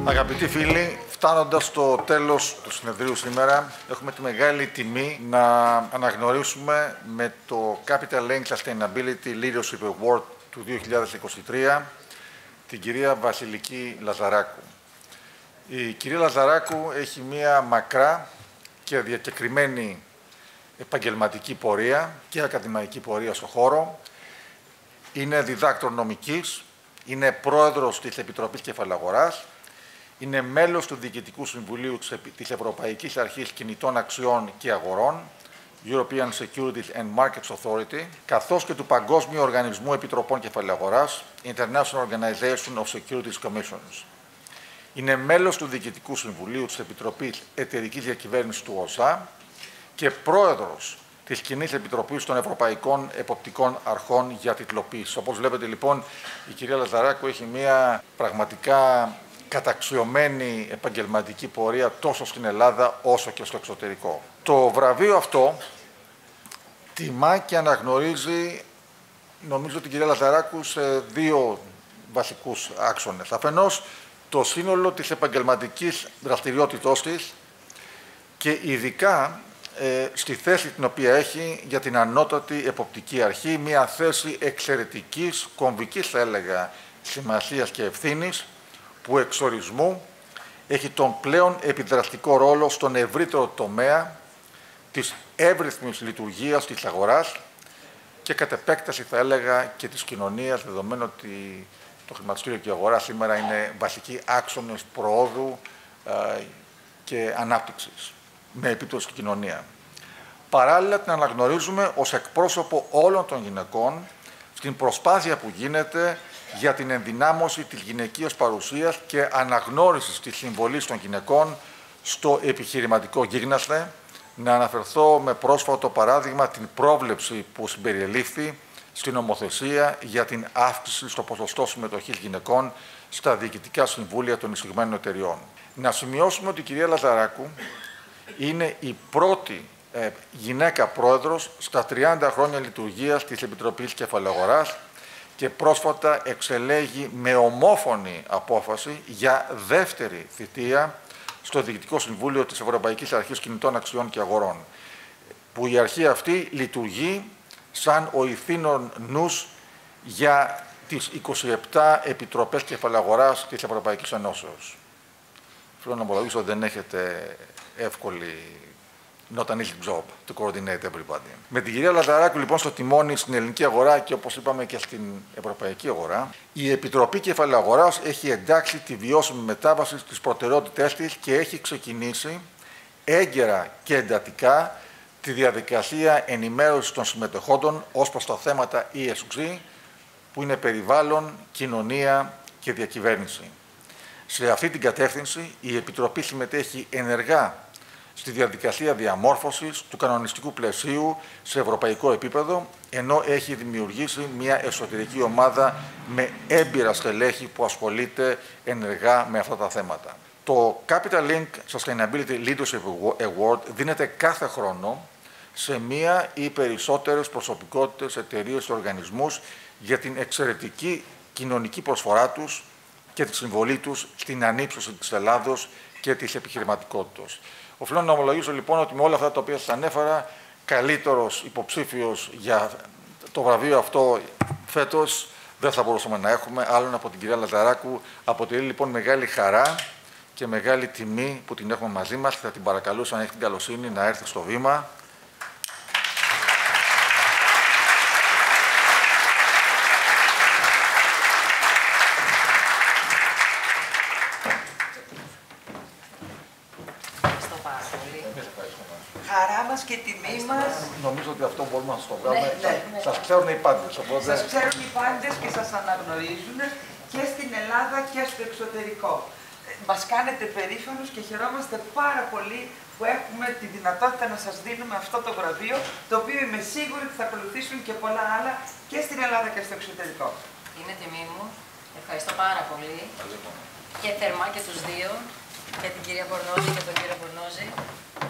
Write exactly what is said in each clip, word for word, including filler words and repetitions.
Αγαπητοί φίλοι, φτάνοντας στο τέλος του συνεδρίου σήμερα, έχουμε τη μεγάλη τιμή να αναγνωρίσουμε με το Capital Link Sustainability Leadership Award του δύο χιλιάδες είκοσι τρία την κυρία Βασιλική Λαζαράκου. Η κυρία Λαζαράκου έχει μία μακρά και διακεκριμένη επαγγελματική πορεία και ακαδημαϊκή πορεία στο χώρο. Είναι διδάκτορ νομικής, είναι πρόεδρος της Επιτροπής Κεφαλαγοράς, είναι μέλος του Διοικητικού Συμβουλίου της Ευρωπαϊκής Αρχής Κινητών Αξιών και Αγορών, European Securities and Markets Authority, καθώς και του Παγκόσμιου Οργανισμού Επιτροπών Κεφαλαγοράς, International Organization of Securities Commissions. Είναι μέλος του Διοικητικού Συμβουλίου της Επιτροπής Εταιρικής Διακυβέρνησης του ΟΣΑ και πρόεδρος της Κοινής Επιτροπής των Ευρωπαϊκών Εποπτικών Αρχών για τιτλοποίηση. Όπως βλέπετε, λοιπόν, η κυρία Λαζαράκου έχει μια πραγματικά καταξιωμένη επαγγελματική πορεία τόσο στην Ελλάδα όσο και στο εξωτερικό. Το βραβείο αυτό τιμά και αναγνωρίζει, νομίζω, την κυρία Λαζαράκου σε δύο βασικούς άξονες. Αφενός, το σύνολο της επαγγελματικής δραστηριότητός της και ειδικά ε, στη θέση την οποία έχει για την ανώτατη εποπτική αρχή, μια θέση εξαιρετικής, κομβικής θα έλεγα, σημασίας και ευθύνης, που εξορισμού έχει τον πλέον επιδραστικό ρόλο στον ευρύτερο τομέα της εύρυθμης λειτουργίας της αγοράς και κατ' επέκταση θα έλεγα και της κοινωνίας, δεδομένου ότι το χρηματιστήριο και η αγορά σήμερα είναι βασικοί άξονες προόδου ε, και ανάπτυξης με επίπτωση στην κοινωνία. Παράλληλα, την αναγνωρίζουμε ως εκπρόσωπο όλων των γυναικών στην προσπάθεια που γίνεται για την ενδυνάμωση της γυναικείας παρουσίας και αναγνώρισης της συμβολής των γυναικών στο επιχειρηματικό γίγνασθε. Να αναφερθώ με πρόσφατο παράδειγμα την πρόβλεψη που συμπεριελήφθη στην νομοθεσία για την αύξηση στο ποσοστό συμμετοχής γυναικών στα διοικητικά συμβούλια των εισηγμένων εταιριών. Να σημειώσουμε ότι η κυρία Λαζαράκου είναι η πρώτη ε, γυναίκα πρόεδρος στα τριάντα χρόνια λειτουργίας της Επιτροπής Κεφαλαγοράς και πρόσφατα εξελέγει με ομόφωνη απόφαση για δεύτερη θητεία στο Διοικητικό Συμβούλιο της Ευρωπαϊκής Αρχής Κινητών Αξιών και Αγορών, που η αρχή αυτή λειτουργεί σαν ο ηθήνων νους για τις είκοσι επτά Επιτροπές Κεφαλαγοράς της Ευρωπαϊκής Ενώσεως. Θέλω να ομολογήσω ότι δεν έχετε εύκολη not an easy job to coordinate everybody. Με την κυρία Λαζαράκου, λοιπόν, στο τιμόνι στην ελληνική αγορά και, όπως είπαμε, και στην ευρωπαϊκή αγορά, η Επιτροπή Κεφαλαίου Αγοράς έχει εντάξει τη βιώσιμη μετάβαση στις προτεραιότητές της και έχει ξεκινήσει έγκαιρα και εντατικά τη διαδικασία ενημέρωσης των συμμετεχόντων ως προς τα θέματα ι ες τζι, που είναι περιβάλλον, κοινωνία και διακυβέρνηση. Σε αυτή την κατεύθυνση, η Επιτροπή συμμετέχει ενεργά στη διαδικασία διαμόρφωσης του κανονιστικού πλαισίου σε ευρωπαϊκό επίπεδο, ενώ έχει δημιουργήσει μια εσωτερική ομάδα με έμπειρα στελέχη που ασχολείται ενεργά με αυτά τα θέματα. Το Capital Link Sustainability Leadership Award δίνεται κάθε χρόνο σε μία ή περισσότερες προσωπικότητες, εταιρείες και οργανισμούς για την εξαιρετική κοινωνική προσφορά τους και τη συμβολή τους στην ανύψωση της Ελλάδος και της επιχειρηματικότητας. Οφείλω να ομολογήσω, λοιπόν, ότι με όλα αυτά τα οποία σας ανέφερα, καλύτερος υποψήφιος για το βραβείο αυτό φέτος δεν θα μπορούσαμε να έχουμε άλλον από την κυρία Λαζαράκου. Αποτελεί, λοιπόν, μεγάλη χαρά και μεγάλη τιμή που την έχουμε μαζί μας και θα την παρακαλούσα, αν έχει την καλοσύνη, να έρθει στο βήμα. Χαρά μας και τιμή μας. Νομίζω ότι αυτό μπορούμε να σας το κάνουμε. Ναι, ναι, ναι. Σας ξέρουν οι πάντες. Οπότε... Σας ξέρουν οι πάντες και σας αναγνωρίζουν και στην Ελλάδα και στο εξωτερικό. Μας κάνετε περήφανους και χαιρόμαστε πάρα πολύ που έχουμε τη δυνατότητα να σας δίνουμε αυτό το βραβείο, το οποίο είμαι σίγουρη ότι θα ακολουθήσουν και πολλά άλλα και στην Ελλάδα και στο εξωτερικό. Είναι τιμή μου. Ευχαριστώ πάρα πολύ. Και θερμά και τους δύο, και την κυρία Μπορνόζη και τον κύριο Μπορνόζη.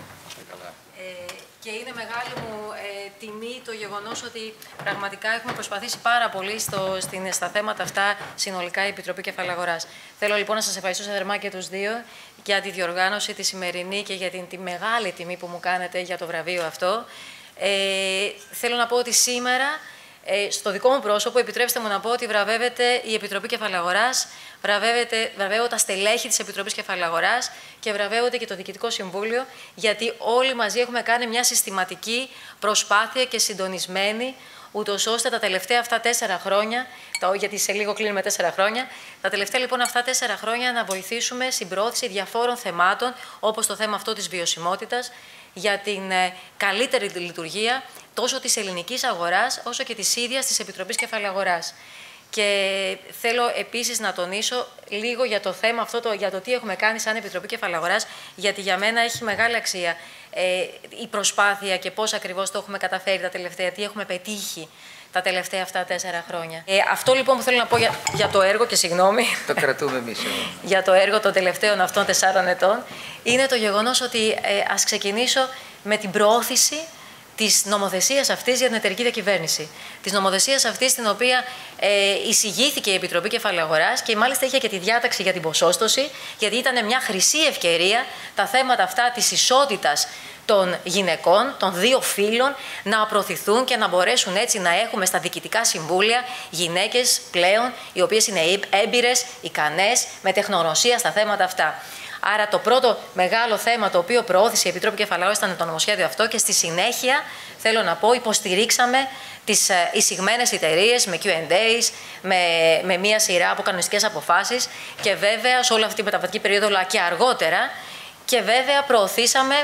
Καλά. Ε, και είναι μεγάλη μου ε, τιμή το γεγονός ότι πραγματικά έχουμε προσπαθήσει πάρα πολύ στο, στην, στα θέματα αυτά συνολικά η Επιτροπή Κεφαλαίου Αγοράς. Θέλω λοιπόν να σας ευχαριστήσω θερμά και τους δύο για τη διοργάνωση τη σημερινή και για την τη μεγάλη τιμή που μου κάνετε για το βραβείο αυτό. Ε, θέλω να πω ότι σήμερα, ε, στο δικό μου πρόσωπο, επιτρέψτε μου να πω ότι βραβεύεται η Επιτροπή Κεφαλαίου Αγοράς, βραβεύω τα στελέχη της Επιτροπής Κεφαλαίου Αγοράς και βραβεύονται και το Διοικητικό Συμβούλιο, γιατί όλοι μαζί έχουμε κάνει μια συστηματική προσπάθεια και συντονισμένη, ούτως ώστε τα τελευταία αυτά τέσσερα χρόνια, γιατί σε λίγο κλείνουμε τέσσερα χρόνια, τα τελευταία λοιπόν αυτά τέσσερα χρόνια να βοηθήσουμε στην προώθηση διαφόρων θεμάτων, όπως το θέμα αυτό της βιωσιμότητας, για την καλύτερη λειτουργία τόσο της ελληνικής αγοράς, όσο και της ίδιας της Επιτροπής Κεφαλαίου Αγοράς. Και θέλω επίσης να τονίσω λίγο για το θέμα αυτό, το, για το τι έχουμε κάνει σαν Επιτροπή Κεφαλαίου Αγοράς, γιατί για μένα έχει μεγάλη αξία ε, η προσπάθεια και πώς ακριβώς το έχουμε καταφέρει τα τελευταία, τι έχουμε πετύχει τα τελευταία αυτά τέσσερα χρόνια. Ε, αυτό λοιπόν που θέλω να πω για, για το έργο, και συγγνώμη, το κρατούμε εμείς για το έργο των τελευταίων αυτών τεσσάρων ετών, είναι το γεγονός ότι ε, ας ξεκινήσω με την προώθηση της νομοθεσίας αυτής για την εταιρική διακυβέρνηση. Της νομοθεσίας αυτής, την οποία ε, εισηγήθηκε η Επιτροπή Κεφαλαίου Αγοράς και μάλιστα είχε και τη διάταξη για την ποσόστοση, γιατί ήταν μια χρυσή ευκαιρία τα θέματα αυτά της ισότητας των γυναικών, των δύο φύλων, να προωθηθούν και να μπορέσουν έτσι να έχουμε στα διοικητικά συμβούλια γυναίκες πλέον, οι οποίες είναι έμπειρες, ικανές, με τεχνογνωσία στα θέματα αυτά. Άρα το πρώτο μεγάλο θέμα το οποίο προώθησε η Επιτροπή Κεφαλαίου ήταν το νομοσχέδιο αυτό και στη συνέχεια, θέλω να πω, υποστηρίξαμε τις εισηγμένες εταιρείες με κιου εντ έις, με, με μία σειρά από κανονιστικές αποφάσεις και βέβαια σε όλη αυτή τη μεταβατική περίοδο, αλλά και αργότερα, και βέβαια προωθήσαμε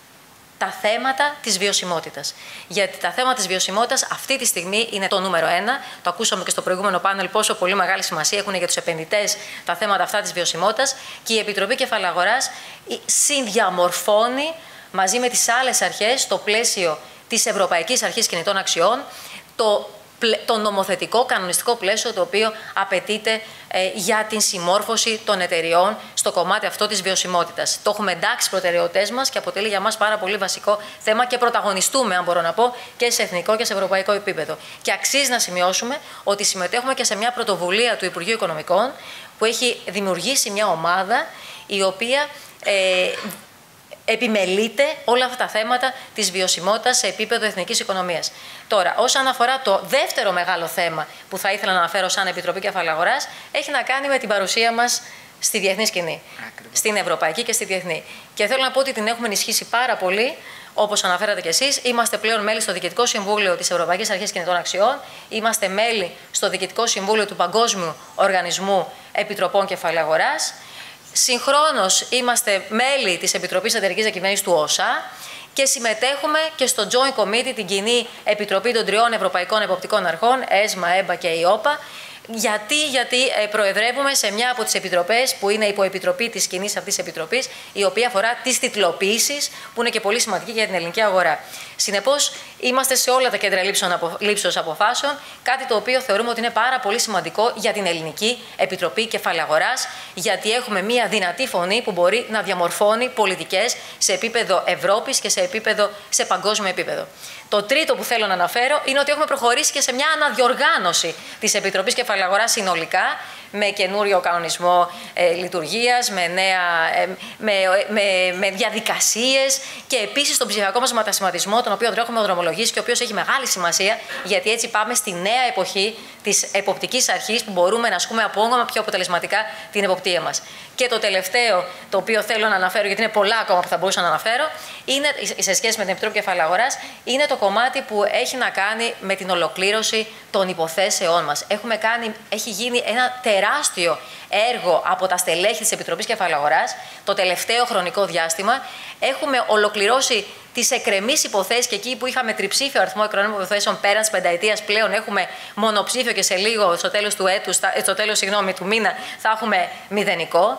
τα θέματα της βιωσιμότητας. Γιατί τα θέματα της βιωσιμότητας αυτή τη στιγμή είναι το νούμερο ένα. Το ακούσαμε και στο προηγούμενο πάνελ πόσο πολύ μεγάλη σημασία έχουν για τους επενδυτές τα θέματα αυτά της βιωσιμότητας και η Επιτροπή Κεφαλαίου Αγοράς συνδιαμορφώνει μαζί με τις άλλες αρχές, στο πλαίσιο της Ευρωπαϊκής Αρχής Κινητών Αξιών, το το νομοθετικό, κανονιστικό πλαίσιο το οποίο απαιτείται ε, για την συμμόρφωση των εταιριών στο κομμάτι αυτό της βιωσιμότητας. Το έχουμε εντάξει στις προτεραιότητες μας και αποτελεί για μας πάρα πολύ βασικό θέμα και πρωταγωνιστούμε, αν μπορώ να πω, και σε εθνικό και σε ευρωπαϊκό επίπεδο. Και αξίζει να σημειώσουμε ότι συμμετέχουμε και σε μια πρωτοβουλία του Υπουργείου Οικονομικών που έχει δημιουργήσει μια ομάδα η οποία ε, επιμελείται όλα αυτά τα θέματα της βιωσιμότητας σε επίπεδο εθνικής οικονομίας. Τώρα, όσον αφορά το δεύτερο μεγάλο θέμα που θα ήθελα να αναφέρω σαν Επιτροπή Κεφαλαίου Αγοράς, έχει να κάνει με την παρουσία μας στη διεθνή σκηνή, Ακριβώς. στην ευρωπαϊκή και στη διεθνή. Και θέλω να πω ότι την έχουμε ενισχύσει πάρα πολύ, όπως αναφέρατε κι εσείς. Είμαστε πλέον μέλη στο Διοικητικό Συμβούλιο της Ευρωπαϊκής Αρχής Κινητών Αξιών, είμαστε μέλη στο Διοικητικό Συμβούλιο του Παγκόσμιου Οργανισμού Επιτροπών Κεφαλαίου Αγοράς. Συγχρόνως είμαστε μέλη της Επιτροπής Εταιρικής Διακυβέρνησης του ΩΣΑ και συμμετέχουμε και στο Joint Committee, την κοινή επιτροπή των τριών Ευρωπαϊκών Εποπτικών Αρχών, ΕΣΜΑ, ΕΜΠΑ και ΙΟΠΑ. Γιατί, γιατί προεδρεύουμε σε μια από τις επιτροπές που είναι υποεπιτροπή της κοινής αυτής επιτροπής, η οποία αφορά τις τιτλοποιήσεις, που είναι και πολύ σημαντική για την ελληνική αγορά. Συνεπώς, είμαστε σε όλα τα κέντρα λήψεως αποφάσεων, κάτι το οποίο θεωρούμε ότι είναι πάρα πολύ σημαντικό για την Ελληνική Επιτροπή Κεφαλαίου Αγοράς, γιατί έχουμε μια δυνατή φωνή που μπορεί να διαμορφώνει πολιτικές σε επίπεδο Ευρώπης και σε, επίπεδο, σε παγκόσμιο επίπεδο. Το τρίτο που θέλω να αναφέρω είναι ότι έχουμε προχωρήσει και σε μια αναδιοργάνωση της Επιτροπής Κεφαλαίου Αγοράς συνολικά, με καινούριο κανονισμό ε, λειτουργίας, με, νέα, ε, με, με, με διαδικασίες και επίσης τον ψηφιακό μας μετασχηματισμό, τον οποίο έχουμε δρομολογήσει και ο οποίος έχει μεγάλη σημασία, γιατί έτσι πάμε στη νέα εποχή της εποπτικής αρχής που μπορούμε να ασκούμε ακόμα πιο αποτελεσματικά την εποπτεία μας. Και το τελευταίο, το οποίο θέλω να αναφέρω, γιατί είναι πολλά ακόμα που θα μπορούσα να αναφέρω, είναι, σε σχέση με την Επιτροπή Κεφαλαίου Αγοράς, είναι το κομμάτι που έχει να κάνει με την ολοκλήρωση των υποθέσεών μας. Έχουμε κάνει, έχει γίνει ένα τεράστιο έργο από τα στελέχη της Επιτροπής Κεφαλαίου Αγοράς το τελευταίο χρονικό διάστημα. Έχουμε ολοκληρώσει τις εκκρεμείς υποθέσεις και εκεί που είχαμε τριψήφιο αριθμό εκκρεμών υποθέσεων πέραν της πενταετίας, πλέον έχουμε μονοψήφιο και σε λίγο, στο τέλος του έτους, στο τέλος, συγγνώμη, του μήνα, θα έχουμε μηδενικό.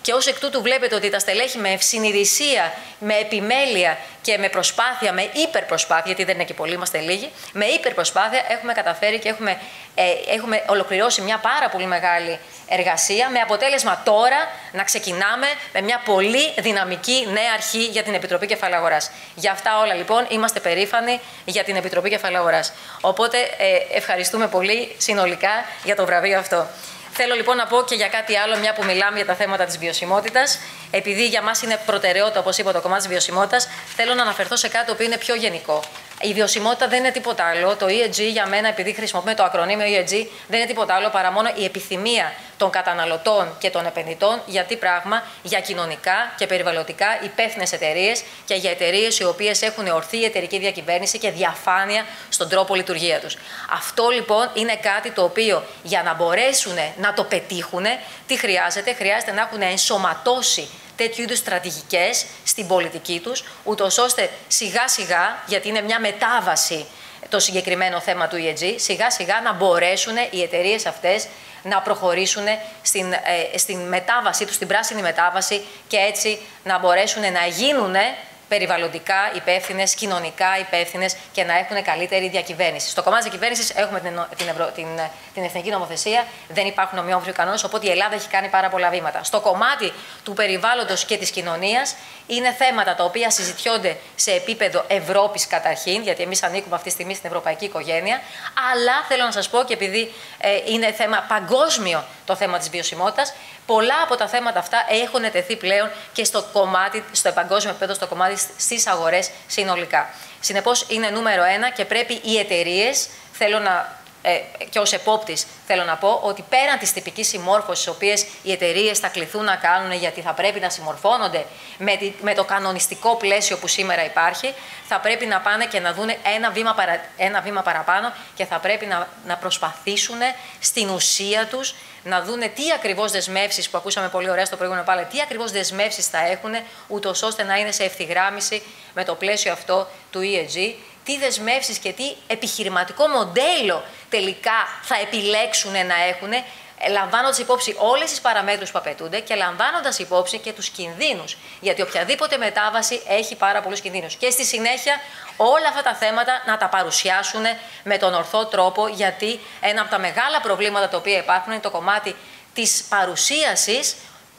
και ως εκ τούτου βλέπετε ότι τα στελέχη με ευσυνειδησία, με επιμέλεια και με προσπάθεια, με υπερπροσπάθεια, γιατί δεν είναι και πολλοί, είμαστε λίγοι, με υπερπροσπάθεια έχουμε καταφέρει και έχουμε, ε, έχουμε ολοκληρώσει μια πάρα πολύ μεγάλη εργασία, με αποτέλεσμα τώρα να ξεκινάμε με μια πολύ δυναμική νέα αρχή για την Επιτροπή Κεφαλαίου Αγοράς. Για αυτά όλα λοιπόν είμαστε περήφανοι για την Επιτροπή Κεφαλαίου Αγοράς. Οπότε ε, ευχαριστούμε πολύ συνολικά για το βραβείο αυτό. Θέλω λοιπόν να πω και για κάτι άλλο, μια που μιλάμε για τα θέματα της βιωσιμότητας. Επειδή για μας είναι προτεραιότητα, όπως είπα, το κομμάτι της βιωσιμότητας, θέλω να αναφερθώ σε κάτι το οποίο είναι πιο γενικό. Η βιωσιμότητα δεν είναι τίποτα άλλο. Το ι ες τζι για μένα, επειδή χρησιμοποιούμε το ακρονίμιο ι ες τζι, δεν είναι τίποτα άλλο παρά μόνο η επιθυμία των καταναλωτών και των επενδυτών για τι πράγμα, για κοινωνικά και περιβαλλοντικά υπεύθυνες εταιρείες και για εταιρείες οι οποίες έχουν ορθή εταιρική διακυβέρνηση και διαφάνεια στον τρόπο λειτουργία τους. Αυτό λοιπόν είναι κάτι το οποίο για να μπορέσουν να το πετύχουν, τι χρειάζεται, χρειάζεται να έχουν ενσωματώσει τέτοιου είδους στρατηγικές στην πολιτική τους, ούτως ώστε σιγά σιγά, γιατί είναι μια μετάβαση το συγκεκριμένο θέμα του ι ες τζι, σιγά σιγά να μπορέσουν οι εταιρείες αυτές να προχωρήσουν στην, ε, στην μετάβασή τους, στην πράσινη μετάβαση και έτσι να μπορέσουν να γίνουν περιβαλλοντικά υπεύθυνες, κοινωνικά υπεύθυνες και να έχουν καλύτερη διακυβέρνηση. Στο κομμάτι της διακυβέρνησης έχουμε την, την, Ευρω... την, την εθνική νομοθεσία, δεν υπάρχουν ομοιόμορφοι κανόνες, οπότε η Ελλάδα έχει κάνει πάρα πολλά βήματα. Στο κομμάτι του περιβάλλοντος και της κοινωνίας είναι θέματα τα οποία συζητιόνται σε επίπεδο Ευρώπης καταρχήν, γιατί εμείς ανήκουμε αυτή τη στιγμή στην ευρωπαϊκή οικογένεια, αλλά θέλω να σας πω και επειδή ε, είναι θέμα παγκόσμιο το θέμα της βιωσιμότητας, πολλά από τα θέματα αυτά έχουν τεθεί πλέον και στο κομμάτι, στο παγκόσμιο επίπεδο, στο κομμάτι στις αγορές συνολικά. Συνεπώς είναι νούμερο ένα και πρέπει οι εταιρείες, θέλω να, ε, και ως επόπτης θέλω να πω, ότι πέραν της τυπικής συμμόρφωσης, τις οποίες οι εταιρείες θα κληθούν να κάνουν γιατί θα πρέπει να συμμορφώνονται με, τη, με το κανονιστικό πλαίσιο που σήμερα υπάρχει, θα πρέπει να πάνε και να δουν ένα βήμα, παρα, ένα βήμα παραπάνω και θα πρέπει να, να προσπαθήσουν στην ουσία τους να δούνε τι ακριβώς δεσμεύσεις που ακούσαμε πολύ ωραία στο προηγούμενο πάλι, τι ακριβώς δεσμεύσεις θα έχουν, ούτως ώστε να είναι σε ευθυγράμμιση με το πλαίσιο αυτό του ι ες τζι, τι δεσμεύσεις και τι επιχειρηματικό μοντέλο τελικά θα επιλέξουν να έχουν, λαμβάνοντας υπόψη όλες τις παραμέτρους που απαιτούνται και λαμβάνοντας υπόψη και τους κινδύνους. Γιατί οποιαδήποτε μετάβαση έχει πάρα πολλούς κινδύνους. Και στη συνέχεια όλα αυτά τα θέματα να τα παρουσιάσουν με τον ορθό τρόπο, γιατί ένα από τα μεγάλα προβλήματα τα οποία υπάρχουν είναι το κομμάτι της παρουσίασης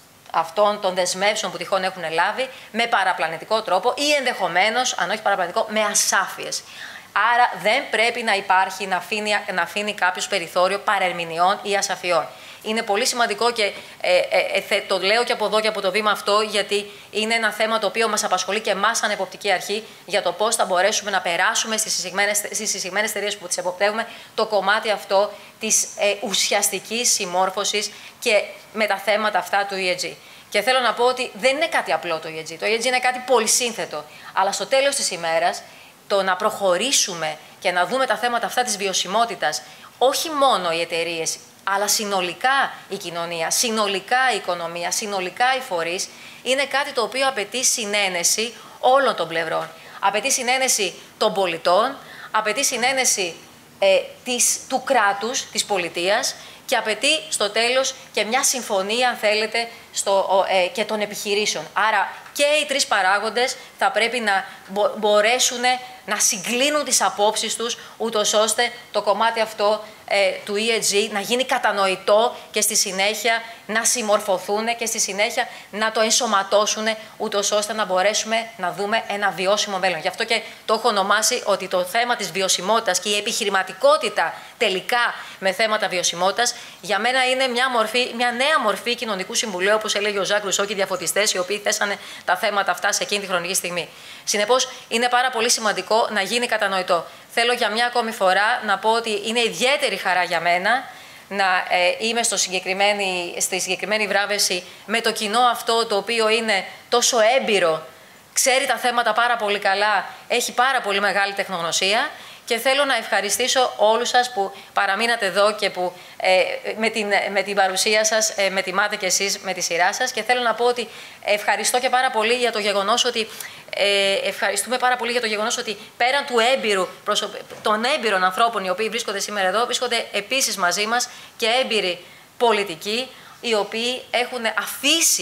αυτών των δεσμεύσεων που τυχόν έχουν λάβει με παραπλανητικό τρόπο ή ενδεχομένως, αν όχι παραπλανητικό, με ασάφειες. Άρα δεν πρέπει να υπάρχει, να αφήνει, να αφήνει κάποιος περιθώριο παρερμηνιών ή ασαφιών. Είναι πολύ σημαντικό και ε, ε, ε, το λέω και από εδώ και από το βήμα αυτό, γιατί είναι ένα θέμα το οποίο μας απασχολεί και εμάς σαν εποπτική αρχή για το πώς θα μπορέσουμε να περάσουμε στις εισηγμένες εταιρείες που τις εποπτεύουμε το κομμάτι αυτό της ε, ουσιαστικής συμμόρφωσης και με τα θέματα αυτά του ι ες τζι. Και θέλω να πω ότι δεν είναι κάτι απλό το ι ες τζι. Το ι ες τζι είναι κάτι πολυσύνθετο. Αλλά στο τέλος της ημέρας, το να προχωρήσουμε και να δούμε τα θέματα αυτά της βιωσιμότητας, όχι μόνο οι εταιρείες, αλλά συνολικά η κοινωνία, συνολικά η οικονομία, συνολικά οι φορείς, είναι κάτι το οποίο απαιτεί συνένεση όλων των πλευρών. Απαιτεί συνένεση των πολιτών, απαιτεί συνένεση ε, της, του κράτους, της πολιτείας και απαιτεί στο τέλος και μια συμφωνία, αν θέλετε, στο, ε, και των επιχειρήσεων. Άρα και οι τρεις παράγοντες θα πρέπει να μπο, μπορέσουν να συγκλίνουν τις απόψεις τους, ούτως ώστε το κομμάτι αυτό ε, του ι ες τζι να γίνει κατανοητό και στη συνέχεια να συμμορφωθούν και στη συνέχεια να το ενσωματώσουν, ούτως ώστε να μπορέσουμε να δούμε ένα βιώσιμο μέλλον. Γι' αυτό και το έχω ονομάσει ότι το θέμα της βιωσιμότητας και η επιχειρηματικότητα τελικά με θέματα βιωσιμότητας για μένα είναι μια, μορφή, μια νέα μορφή κοινωνικού συμβουλίου, όπως έλεγε ο Ζακ Ρουσό και οι διαφωτιστές, οι οποίοι θέσανε τα θέματα αυτά σε εκείνη τη χρονική στιγμή. Συνεπώς, είναι πάρα πολύ σημαντικό να γίνει κατανοητό. Θέλω για μια ακόμη φορά να πω ότι είναι ιδιαίτερη χαρά για μένα να ε, είμαι στο συγκεκριμένη, στη συγκεκριμένη βράβευση με το κοινό αυτό το οποίο είναι τόσο έμπειρο, ξέρει τα θέματα πάρα πολύ καλά, έχει πάρα πολύ μεγάλη τεχνογνωσία. Και θέλω να ευχαριστήσω όλους σας που παραμείνατε εδώ και που ε, με, την, με την παρουσία σας ε, με τιμάτε κι εσείς με τη σειρά σας. Και θέλω να πω ότι ευχαριστώ και πάρα πολύ για το γεγονός ότι ε, ευχαριστούμε πάρα πολύ για το γεγονός ότι πέραν του έμπειρου, των έμπειρων ανθρώπων οι οποίοι βρίσκονται σήμερα εδώ, βρίσκονται επίσης μαζί μας και έμπειροι πολιτικοί, οι οποίοι έχουν αφήσει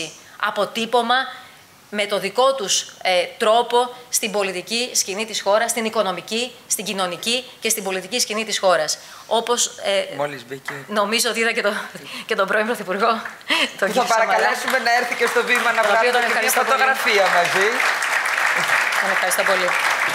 αποτύπωμα με το δικό τους ε, τρόπο στην πολιτική σκηνή της χώρας, στην οικονομική, στην κοινωνική και στην πολιτική σκηνή της χώρας. Όπως ε, Μόλις μπήκε. Νομίζω ότι είδα και, το, και τον πρώην Πρωθυπουργό, τον Θα παρακαλέσουμε να έρθει και στο βήμα να βγάλουμε και μια φωτογραφία πολύ. μαζί. Τον ευχαριστώ πολύ.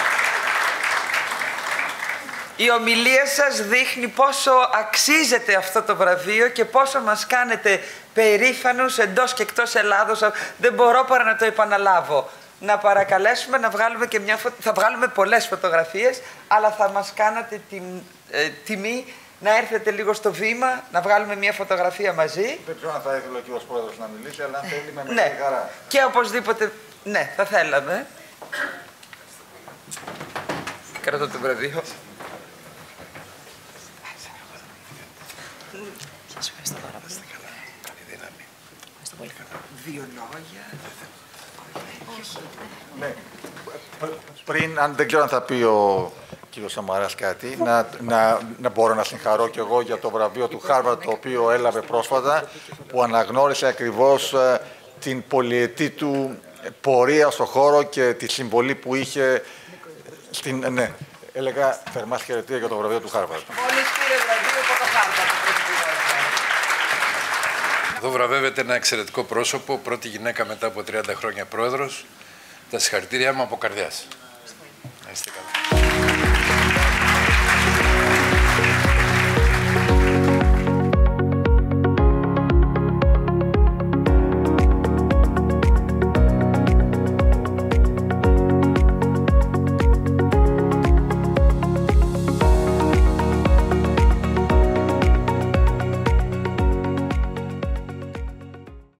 Η ομιλία σας δείχνει πόσο αξίζεται αυτό το βραβείο και πόσο μας κάνετε περήφανους εντός και εκτός Ελλάδος. Δεν μπορώ παρά να το επαναλάβω. Να παρακαλέσουμε να βγάλουμε και μια φω... θα βγάλουμε πολλές φωτογραφίες, αλλά θα μας κάνατε την ε, τιμή να έρθετε λίγο στο βήμα, να βγάλουμε μια φωτογραφία μαζί. Δεν ξέρω αν θα ήθελε ο κύριος Πρόεδρος να μιλήσει, αλλά αν θέλει με ναι. μεγάλη χαρά. Και οπωσδήποτε, ναι, θα θέλαμε. Κρατώ το βραβείο. Σας ευχαριστώ πάρα πολύ. Καλή δύναμη. Ευχαριστώ πολύ. Δύο λόγια. Ναι. Πριν, αν δεν ξέρω αν θα πει ο κύριος Σαμαράς κάτι, να, να, να μπορώ να συγχαρώ κι εγώ για το βραβείο του Χάρβαρντ, το οποίο έλαβε πρόσφατα, που αναγνώρισε ακριβώς ε, την πολυετή του πορεία στο χώρο και τη συμβολή που είχε στην... Ναι, έλεγα θερμά συγχαρητήρια για το βραβείο του Χάρβαρντ. Μόλις πήρε βραβείο από το Χάρβαρντ. Εδώ βραβεύεται ένα εξαιρετικό πρόσωπο, πρώτη γυναίκα μετά από τριάντα χρόνια πρόεδρος. Τα συγχαρητήριά μου από καρδιάς. Να είστε καλά.